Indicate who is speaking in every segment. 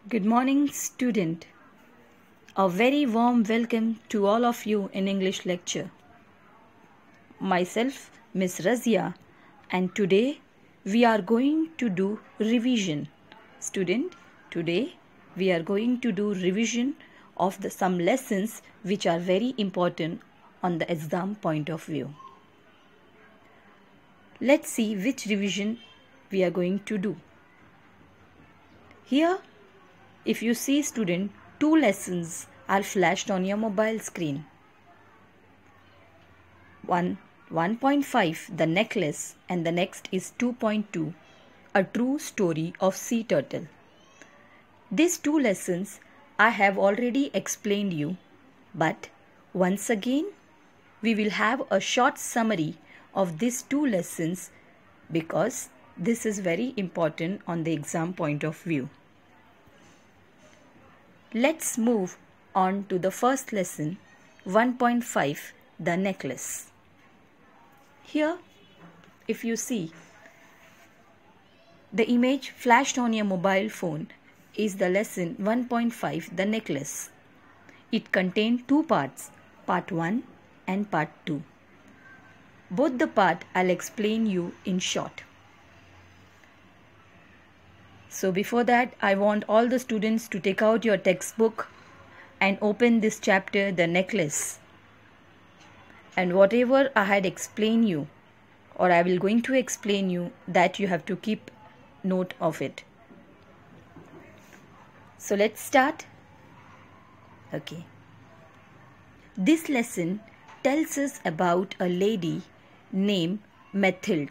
Speaker 1: Good morning, student. A very warm welcome to all of you in English lecture. Myself, Miss Razia, and today we are going to do revision. Student, today we are going to do revision of some lessons which are very important on the exam point of view. Let's see which revision we are going to do. Here, if you see, student, two lessons are flashed on your mobile screen. 1.5, the necklace, and the next is 2.2, a true story of sea turtle. These two lessons I have already explained you, but once again we will have a short summary of these two lessons because this is very important on the exam point of view. Let's move on to the first lesson, 1.5, the necklace. Here, if you see, the image flashed on your mobile phone is the lesson 1.5, the necklace. It contains two parts, part 1 and part 2. Both the part I'll explain you in short. So before that, I want all the students to take out your textbook and open this chapter, the necklace. And whatever I had explained you, or I will going to explain you, that you have to keep note of it. So let's start. Okay. This lesson tells us about a lady named Mathilde.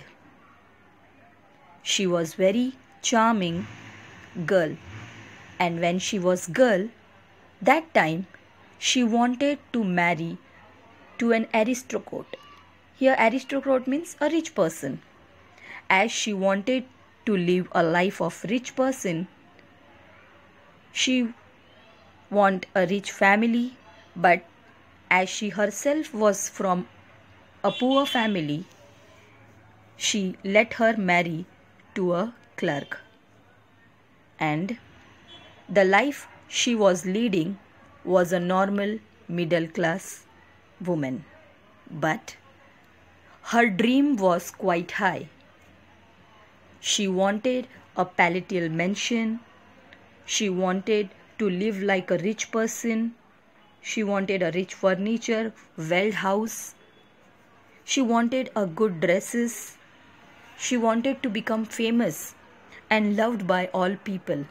Speaker 1: She was very charming girl, and when she was girl, that time she wanted to marry to an aristocrat. Here aristocrat means a rich person. As she wanted to live a life of rich person, she want a rich family, but as she herself was from a poor family, she let her marry to a clerk. And the life she was leading was a normal middle class woman. But her dream was quite high. She wanted a palatial mansion. She wanted to live like a rich person. She wanted a rich furniture, walled house. She wanted a good dresses. She wanted to become famous and loved by all people.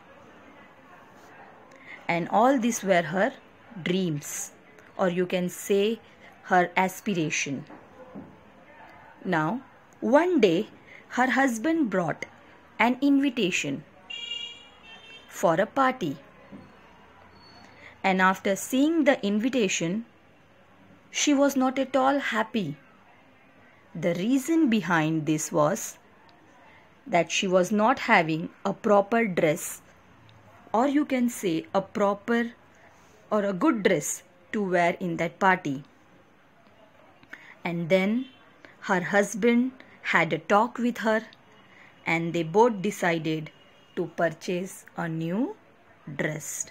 Speaker 1: And all these were her dreams, or you can say her aspiration. Now, one day her husband brought an invitation for a party. And after seeing the invitation, she was not at all happy. The reason behind this was that she was not having a proper dress, or you can say a proper or a good dress to wear in that party. And then her husband had a talk with her, and they both decided to purchase a new dress.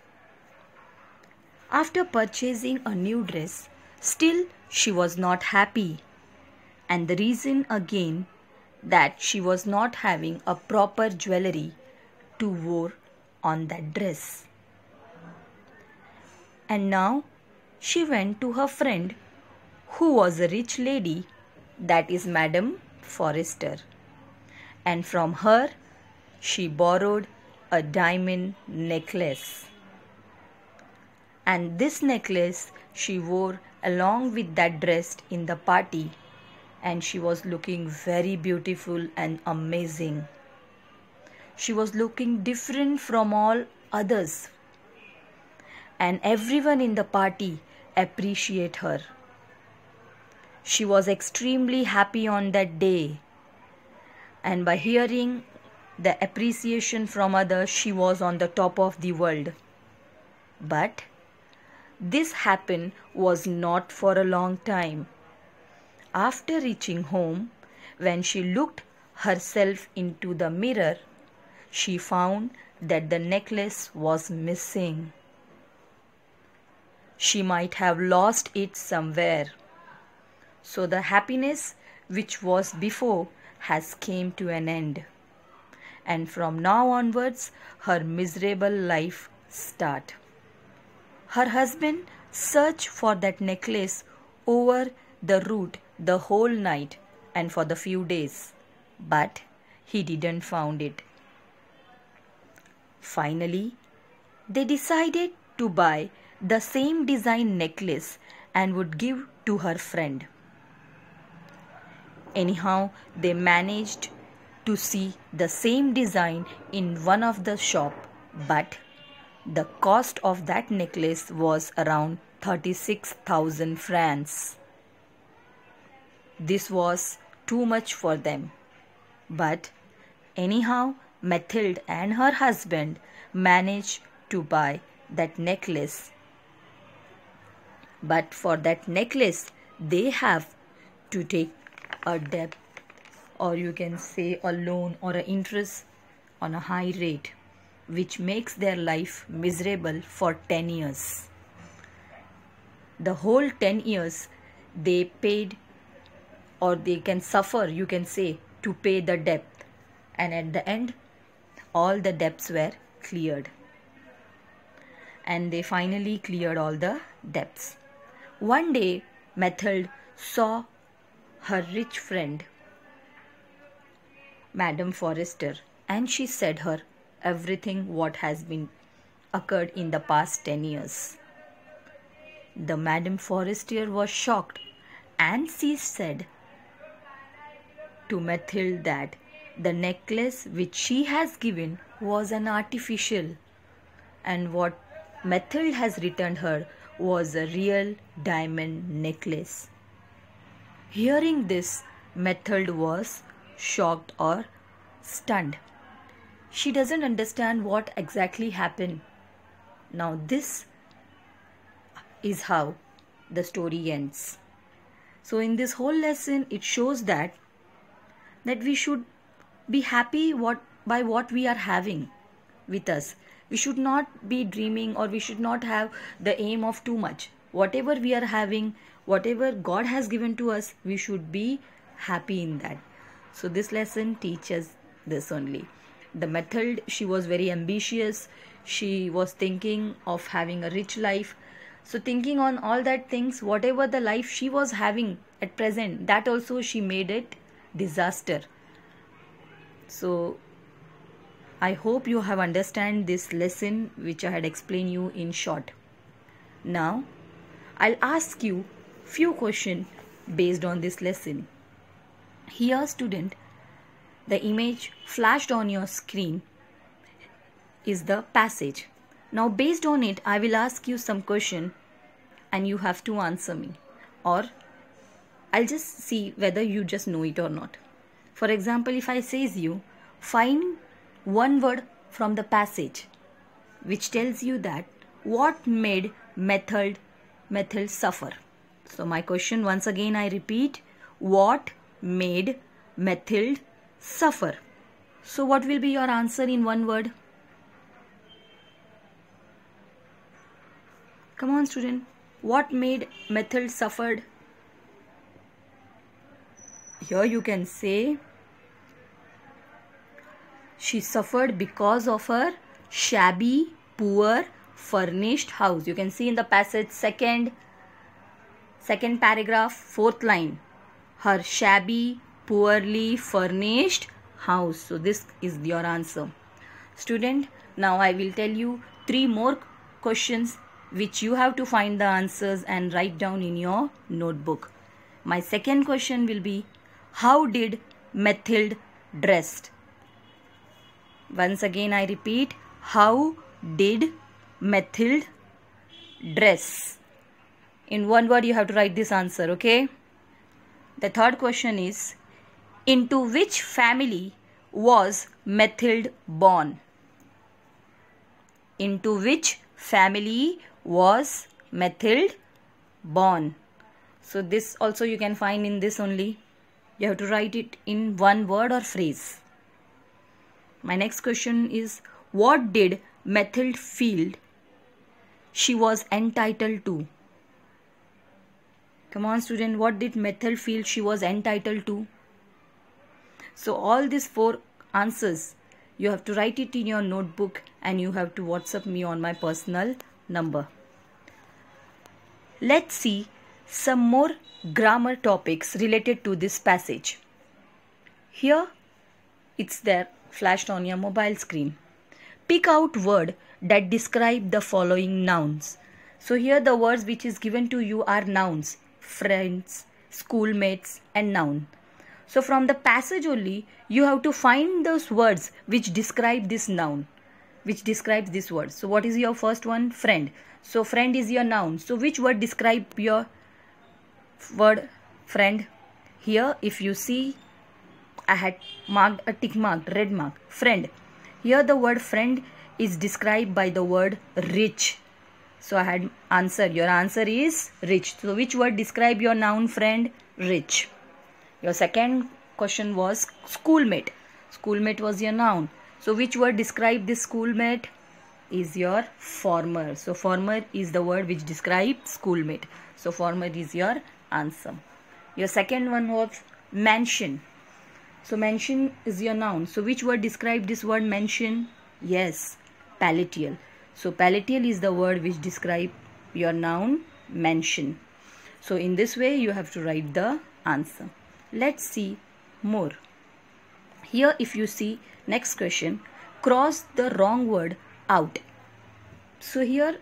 Speaker 1: After purchasing a new dress, still she was not happy. And the reason again that she was not having a proper jewelry to wear on that dress. And now she went to her friend who was a rich lady, that is Madame Forrester. And from her she borrowed a diamond necklace. And this necklace she wore along with that dress in the party, and she was looking very beautiful and amazing. She was looking different from all others, and everyone in the party appreciated her. She was extremely happy on that day, and by hearing the appreciation from others, she was on the top of the world. But this happened was not for a long time. After reaching home, when she looked herself into the mirror, she found that the necklace was missing. She might have lost it somewhere. So the happiness which was before has came to an end. And from now onwards, her miserable life start. Her husband searched for that necklace over the route the whole night and for the few days, but he didn't found it. Finally, they decided to buy the same design necklace and would give to her friend. Anyhow, they managed to see the same design in one of the shop, but the cost of that necklace was around 36,000 francs. This was too much for them. But anyhow, Mathilde and her husband managed to buy that necklace. But for that necklace, they have to take a debt, or you can say a loan or an interest on a high rate, which makes their life miserable for 10 years. The whole 10 years they paid, or they can suffer, you can say, to pay the debt. And at the end, all the debts were cleared. And they finally cleared all the debts. One day, Mathilde saw her rich friend, Madame Forrester, and she said her everything what has been occurred in the past 10 years. The Madame Forrester was shocked, and she said to Mathilde that the necklace which she has given was an artificial, and what Mathilde has returned her was a real diamond necklace. Hearing this, Mathilde was shocked or stunned. She doesn't understand what exactly happened. Now this is how the story ends. So in this whole lesson, it shows that we should be happy by what we are having with us. We should not be dreaming, or we should not have the aim of too much. Whatever we are having, whatever God has given to us, we should be happy in that. So this lesson teaches this only. The Mathilde, she was very ambitious. She was thinking of having a rich life. So thinking on all that things, whatever the life she was having at present, that also she made it disaster. So I hope you have understand this lesson which I had explained you in short. Now I'll ask you few questions based on this lesson. Here student, the image flashed on your screen is the passage. Now based on it, I will ask you some question and you have to answer me, or I'll just see whether you just know it or not. For example, if I says you, find one word from the passage which tells you that what made Mathilde suffer. So my question once again I repeat, what made Mathilde suffer? So what will be your answer in one word? Come on student, what made Mathilde suffered? Here you can say she suffered because of her shabby, poor, furnished house. You can see in the passage second paragraph, fourth line, her shabby, poorly furnished house. So this is your answer. Student, now I will tell you 3 more questions which you have to find the answers and write down in your notebook. My second question will be, how did Mathilde dressed? Once again I repeat, how did Mathilde dress? In one word you have to write this answer, okay? The third question is, into which family was Mathilde born? Into which family was Mathilde born? So this also you can find in this only. You have to write it in one word or phrase. My next question is, what did Mathilde feel she was entitled to? Come on student, what did Mathilde feel she was entitled to? So all these 4 answers, you have to write it in your notebook and you have to WhatsApp me on my personal number. Let's see some more grammar topics related to this passage. Here it's there flashed on your mobile screen. Pick out word that describe the following nouns. So here the words which is given to you are nouns: friends, schoolmates and noun. So from the passage only you have to find those words which describe this noun, which describes this word. So what is your first one? Friend. So friend is your noun. So which word describe your word friend? Here if you see, I had marked a tick mark, red mark, friend. Here the word friend is described by the word rich. So I had answer. Your answer is rich. So which word describe your noun friend? Rich. Your second question was schoolmate. Schoolmate was your noun. So which word describe this schoolmate? Is your former. So former is the word which describes schoolmate. So former is your answer. Your second one was mansion. So mansion is your noun. So which word describe this word mansion? Yes, palatial. So palatial is the word which describe your noun mansion. So in this way you have to write the answer. Let's see more. Here if you see next question, cross the wrong word out. So here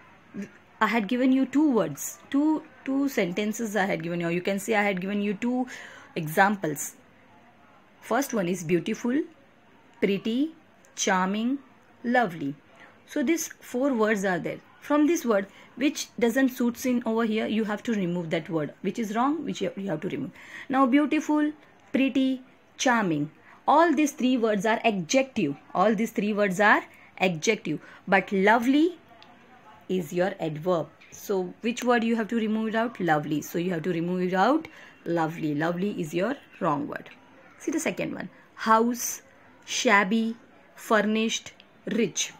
Speaker 1: I had given you 2 words, two sentences I had given you. You can see I had given you 2 examples. First one is beautiful, pretty, charming, lovely. So these 4 words are there. From this word which doesn't suits in over here, you have to remove that word. Which is wrong, which you have to remove. Now beautiful, pretty, charming. All these 3 words are adjective. All these 3 words are adjective. But lovely is your adverb. So which word you have to remove it out? Lovely. So you have to remove it out. Lovely. Lovely is your wrong word. See the second one. House, shabby, furnished, rich.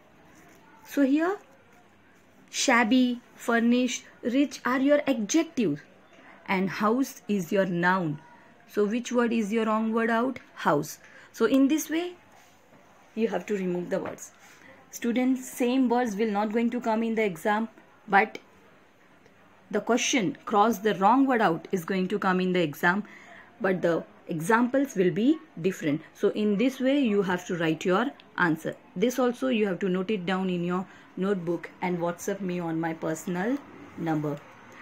Speaker 1: So here shabby, furnished, rich are your adjectives and house is your noun. So which word is your wrong word out? House. So in this way you have to remove the words. Students, same words will not going to come in the exam, but the question cross the wrong word out is going to come in the exam, but the examples will be different. So in this way you have to write your answer. This also you have to note it down in your notebook and WhatsApp me on my personal number.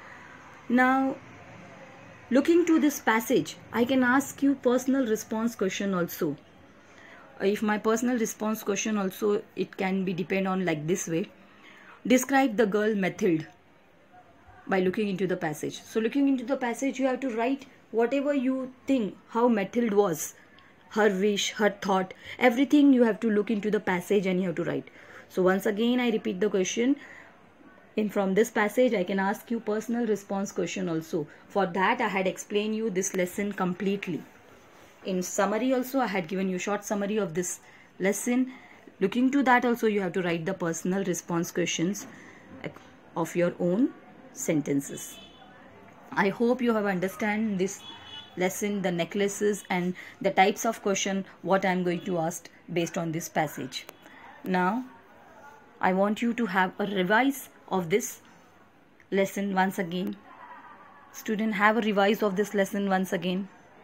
Speaker 1: Now looking to this passage, I can ask you personal response question also. If my personal response question also, it can be depend on like this way. Describe the girl Mathilde by looking into the passage. So looking into the passage you have to write whatever you think how Mathilde was, her wish, her thought, everything you have to look into the passage and you have to write. So once again I repeat the question. From this passage I can ask you personal response question also. For that I had explained you this lesson completely. In summary also I had given you short summary of this lesson. Looking to that also you have to write the personal response questions of your own sentences. I hope you have understand this lesson, the necklaces and the types of question what I am going to ask based on this passage. Now I want you to have a revise of this lesson once again. Student, have a revise of this lesson once again.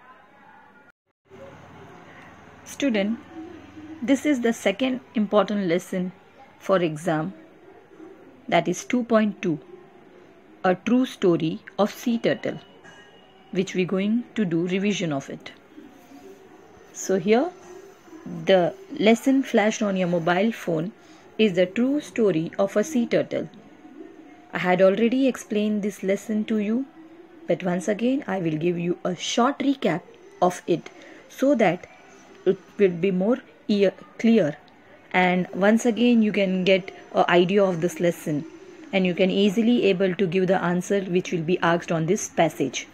Speaker 1: Student, this is the second important lesson for exam, that is 2.2, a true story of sea turtle, which we're going to do revision of it. So here the lesson flashed on your mobile phone is the true story of a sea turtle. I had already explained this lesson to you, but once again I will give you a short recap of it so that it will be more clear, and once again you can get an idea of this lesson and you can easily able to give the answer which will be asked on this passage.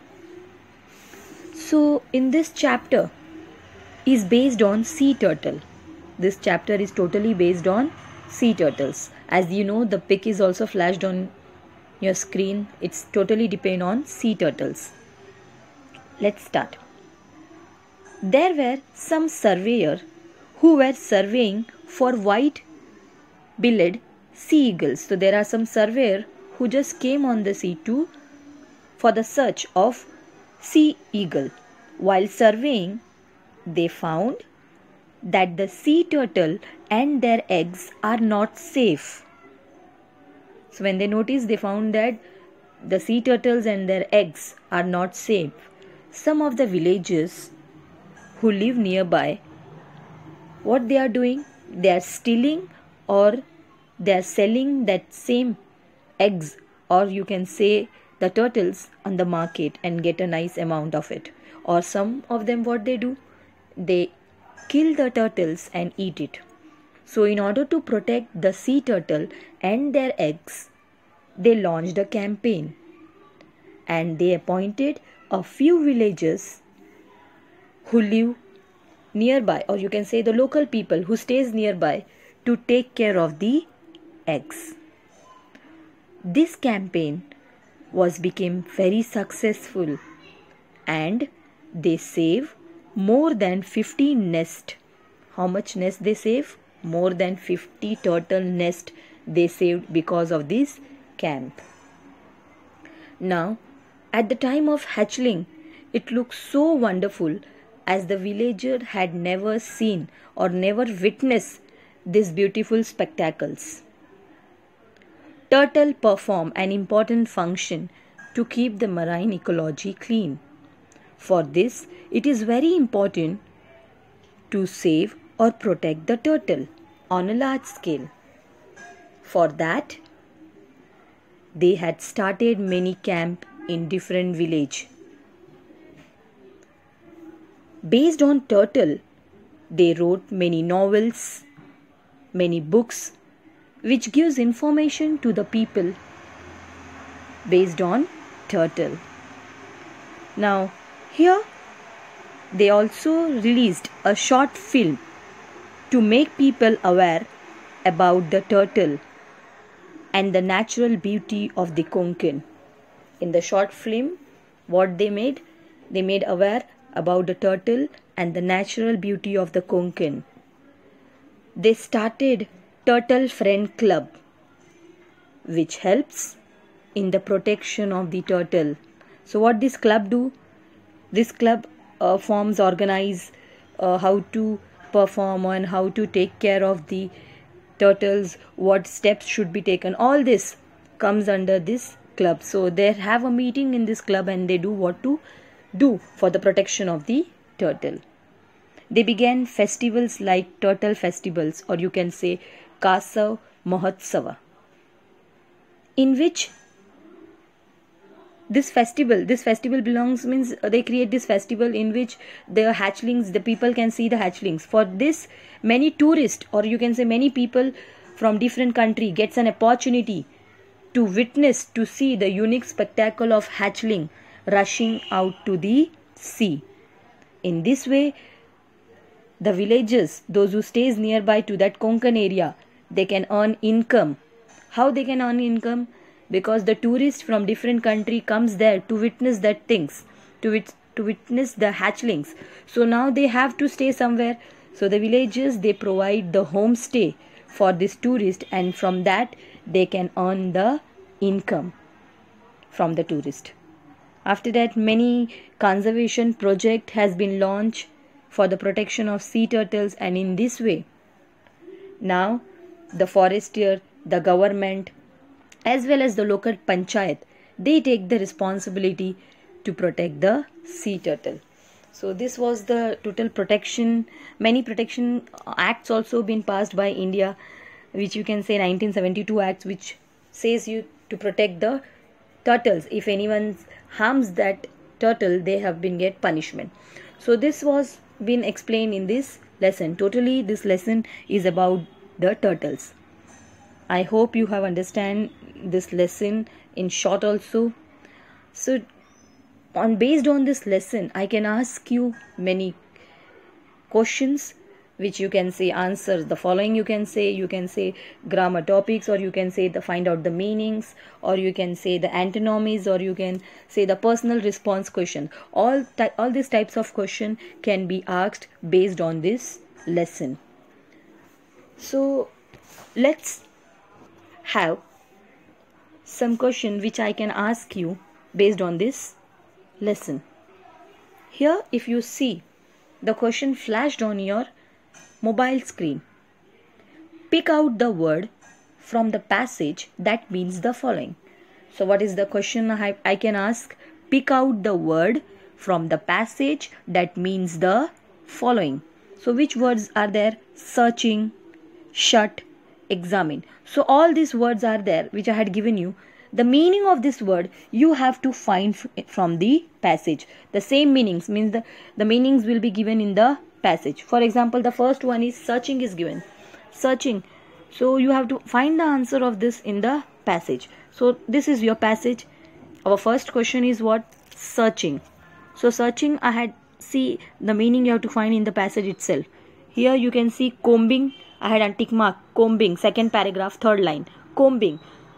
Speaker 1: So in this chapter is based on sea turtle. this chapter is totally based on sea turtles. As you know, the pic is also flashed on your screen. It's totally depend on sea turtles. Let's start. There were some surveyors who were surveying for white-billed sea eagles. So there are some surveyors who just came on the sea for the search of sea eagle. While surveying, they found that the sea turtle and their eggs are not safe. So when they noticed, they found that the sea turtles and their eggs are not safe. Some of the villagers who live nearby, what they are doing? They are stealing or they are selling that same eggs, or you can say the turtles, on the market and get a nice amount of it. Or some of them, what they do? They kill the turtles and eat it. So in order to protect the sea turtle and their eggs, they launched a campaign and they appointed a few villagers who live nearby, or you can say the local people who stays nearby, to take care of the eggs. This campaign became very successful and they save more than 50 nests. How much nest they save? More than 50 turtle nest they saved because of this camp. Now, at the time of hatchling, it looked so wonderful as the villager had never seen or never witnessed these beautiful spectacles. Turtle perform an important function to keep the marine ecology clean. For this, it is very important to save or protect the turtle on a large scale. For that, they had started many camps in different villages. Based on turtle, they wrote many novels, many books, which gives information to the people based on turtle. Now, here they also released a short film to make people aware about the turtle and the natural beauty of the Konkan. In the short film, what they made? They made aware about the turtle and the natural beauty of the Konkan. They started Turtle Friend Club, which helps in the protection of the turtle. So what this club do? This club organize how to perform and how to take care of the turtles, what steps should be taken. All this comes under this club. So they have a meeting in this club and they do what to do for the protection of the turtle. They began festivals like turtle festivals, or you can say Kasav Mahotsava, in which this festival belongs, means they create this festival in which the hatchlings, the people can see the hatchlings. For this, many tourists, or you can say many people from different country gets an opportunity to witness, to see the unique spectacle of hatchling rushing out to the sea. In this way, the villagers, those who stays nearby to that Konkan area, they can earn income. How they can earn income? Because the tourist from different country comes there to witness that things, to witness the hatchlings. So now they have to stay somewhere. So the villagers, they provide the homestay for this tourist, and from that they can earn the income from the tourist. After that, many conservation project has been launched for the protection of sea turtles, and in this way, now the forester, the government, as well as the local panchayat, they take the responsibility to protect the sea turtle. So this was the total protection. Many protection acts also been passed by India, which you can say 1972 acts, which says you to protect the turtles. If anyone harms that turtle, they have been get punishment. So this was been explained in this lesson. Totally, this lesson is about the turtles. I hope you have understand this lesson in short also. So based on this lesson, I can ask you many questions which you can say answers the following. You can say grammar topics, or you can say the find out the meanings, or you can say the antonyms, or you can say the personal response question. All these types of question can be asked based on this lesson. So let's have some question which I can ask you based on this lesson. Here, if you see, the question flashed on your mobile screen. Pick out the word from the passage that means the following. So what is the question I can ask? Pick out the word from the passage that means the following. So which words are there? Searching, shut, examine. So all these words are there which I had given you. The meaning of this word you have to find from the passage. The same meanings means the meanings will be given in the passage. For example, the first one is searching is given. Searching. So you have to find the answer of this in the passage. So this is your passage. Our first question is what? Searching. So searching, I had see the meaning you have to find in the passage itself. Here you can see combing. I had a tick mark. Combing. Second paragraph, third line. Combing.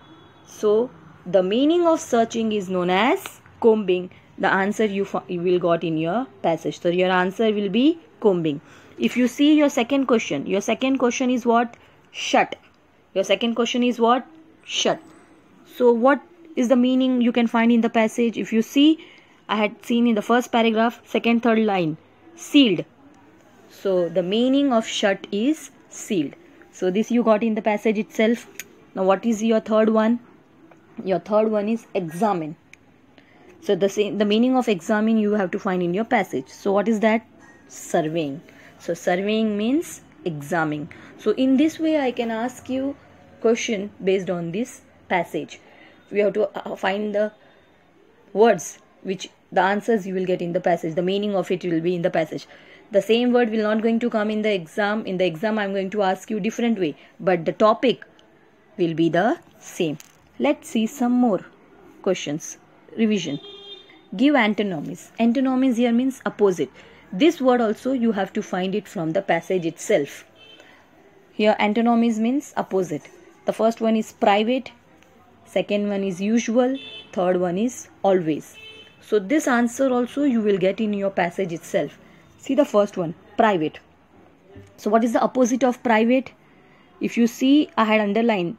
Speaker 1: So the meaning of searching is known as combing. The answer you will got in your passage. So your answer will be combing. If you see your second question is what? Shut. Your second question is what? Shut. So what is the meaning you can find in the passage? If you see, I had seen in the first paragraph, second, third line, sealed. So the meaning of shut is sealed. So this you got in the passage itself. Now what is your third one? Your third one is examine. So the meaning of examine you have to find in your passage. So what is that? Surveying. So surveying means examining. So in this way I can ask you question based on this passage. We have to find the words which the answers you will get in the passage. The meaning of it will be in the passage. The same word will not going to come in the exam. In the exam I am going to ask you different way, but the topic will be the same. Let's see some more questions. Revision. Give antonyms. Antonyms here means opposite. This word also you have to find it from the passage itself. Here antonyms means opposite. The first one is private, second one is usual, third one is always. So this answer also you will get in your passage itself. See the first one, private. So what is the opposite of private? If you see, I had underlined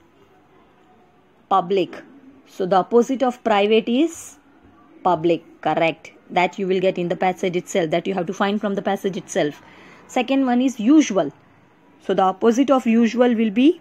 Speaker 1: public. So the opposite of private is public. Correct. That you will get in the passage itself. That you have to find from the passage itself. Second one is usual. So the opposite of usual will be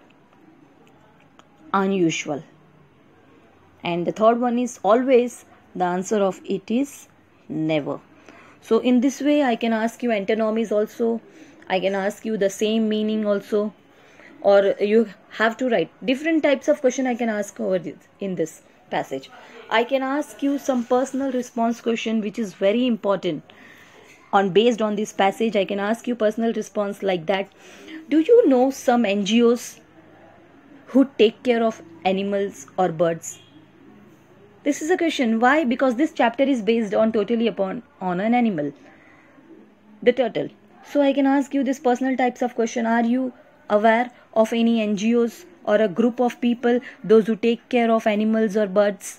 Speaker 1: unusual. And the third one is always. The answer of it is never. So in this way I can ask you antonyms also. I can ask you the same meaning also. Or you have to write different types of question I can ask over this, in this passage. I can ask you some personal response question which is very important. Based on this passage I can ask you personal response like that. Do you know some NGOs who take care of animals or birds? This is a question. Why? Because this chapter is based on totally on an animal, the turtle. So I can ask you this personal types of question. Are you aware of any NGOs or a group of people, those who take care of animals or birds?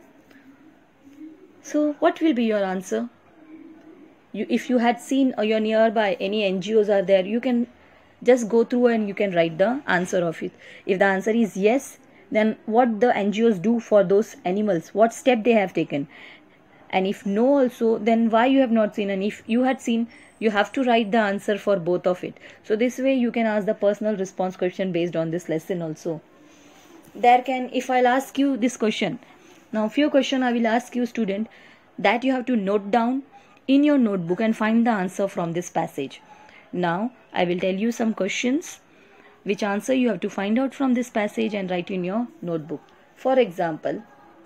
Speaker 1: So what will be your answer? If you had seen or you're nearby any NGOs are there, you can just go through and you can write the answer of it. If the answer is yes, then what the NGOs do for those animals, what step they have taken. And if no also, then why you have not seen. And if you had seen, you have to write the answer for both of it. So this way you can ask the personal response question based on this lesson also. If I'll ask you this question, now few question I will ask you student, that you have to note down in your notebook and find the answer from this passage. Now I will tell you some questions which answer you have to find out from this passage and write in your notebook. For example,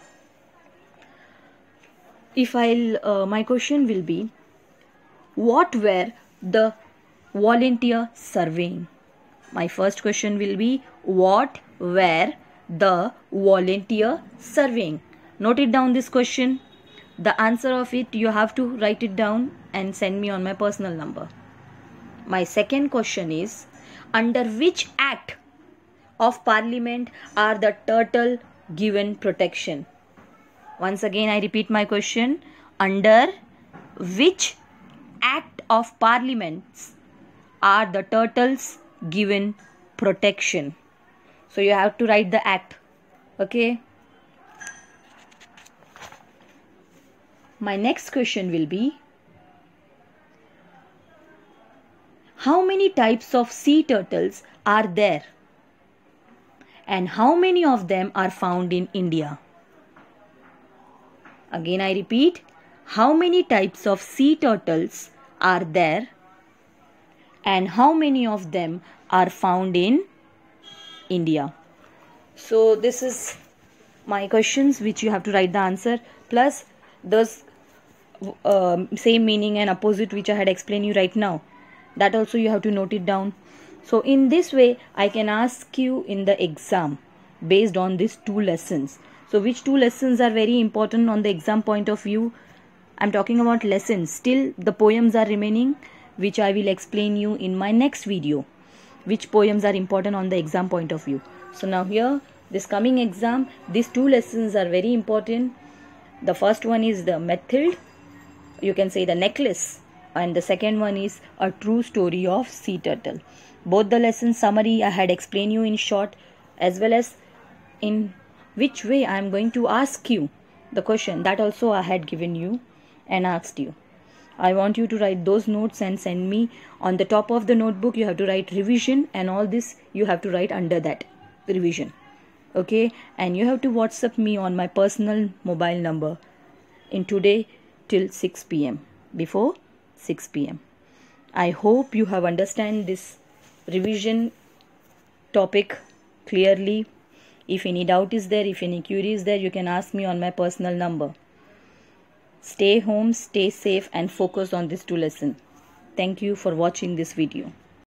Speaker 1: my question will be, what were the volunteer surveying? My first question will be, what were the volunteer surveying? Note it down this question. The answer of it you have to write it down and send me on my personal number. My second question is, under which act of parliament are the turtle given protection? Once again I repeat my question. Under which act of parliaments are the turtles given protection? So you have to write the act. Okay. My next question will be, how many types of sea turtles are there? And how many of them are found in India? Again I repeat, how many types of sea turtles are there? And how many of them are found in India? So this is my questions which you have to write the answer, plus those same meaning and opposite which I had explained you right now. That also you have to note it down. So in this way I can ask you in the exam based on these two lessons. So which two lessons are very important on the exam point of view? I'm talking about lessons. Still the poems are remaining, which I will explain you in my next video. Which poems are important on the exam point of view. So now here, this coming exam, these two lessons are very important. The first one is the method, you can say the necklace, and the second one is a true story of sea turtle. Both the lesson summary I had explained you in short, as well as in which way I am going to ask you the question, that also I had given you and asked you. I want you to write those notes and send me. On the top of the notebook you have to write revision, and all this you have to write under that revision. Okay, and you have to WhatsApp me on my personal mobile number in today till 6 p.m. before 6 p.m. I hope you have understand this revision topic clearly. If any doubt is there, if any query is there, you can ask me on my personal number. Stay home, stay safe, and focus on these two lessons. Thank you for watching this video.